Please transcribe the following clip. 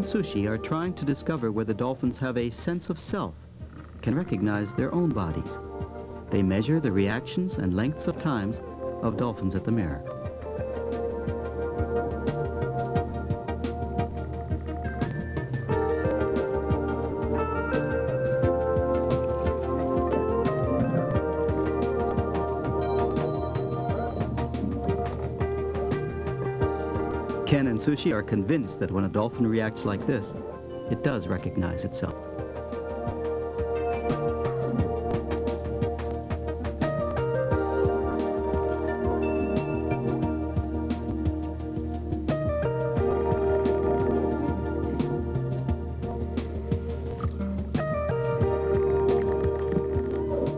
Sushi are trying to discover whether dolphins have a sense of self, can recognize their own bodies. They measure the reactions and lengths of times of dolphins at the mirror. Ken and Sushi are convinced that when a dolphin reacts like this, it does recognize itself.